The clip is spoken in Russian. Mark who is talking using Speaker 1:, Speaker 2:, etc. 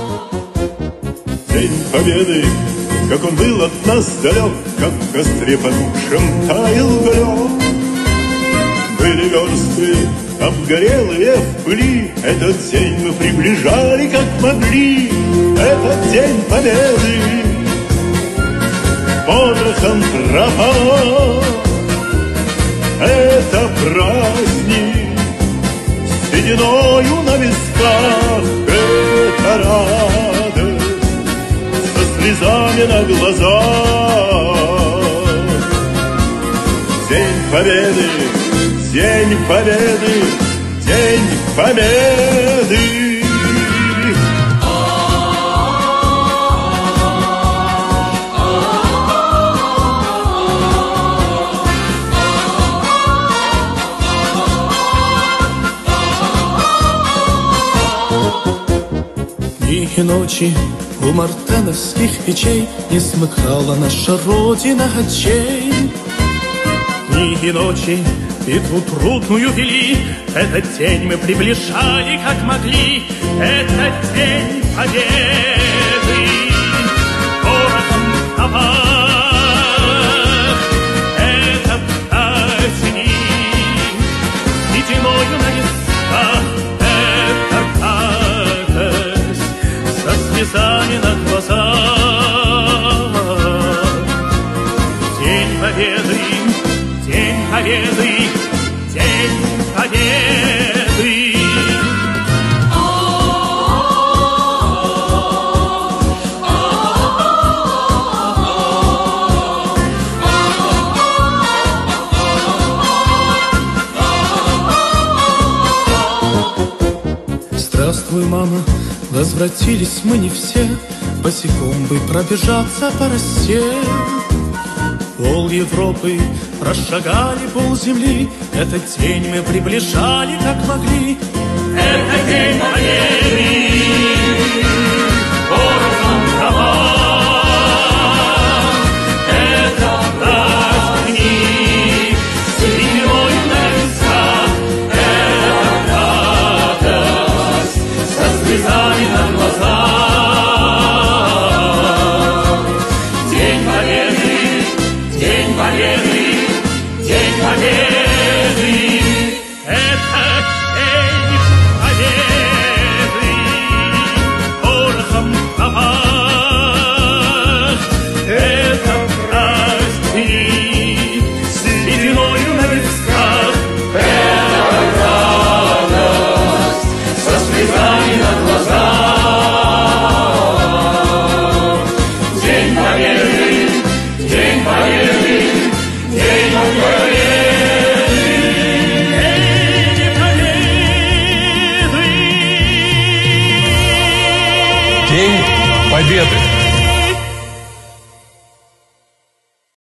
Speaker 1: День Победы, как он был от нас далек, как в костре потухшем таял уголек. Были версты обгорелые в пыли, этот день мы приближали, как могли. Этот день Победы порохом пропал. Это праздник с сединою на висках, это радость со слезами на глазах. День Победы, День Победы, День Победы.
Speaker 2: Дни и ночи у мартеновских печей не смыкала наша Родина очей. Дни и ночи битву трудную вели, этот день мы приближали, как могли. Этот день Победы порохом пропах. Это праздник сединою на висках, это радость со слезами на глазах. День Победы, День Победы, День Победы. Здравствуй, мама, возвратились мы не все, босиком бы пробежаться по росе. Пол Европы прошагали, пол земли, этот день мы приближали, как могли. Это день Победы, порохом пропах. Это праздник с сединою на висках, это радость со слезами на глазах. День Победы, День Победы, День Победы, это День Победы, порохом пропах. Это праздник с сединою на висках, это радость со слезами на глазах. День Победы, День Победы, День Победы, День Победы.
Speaker 3: День Победы.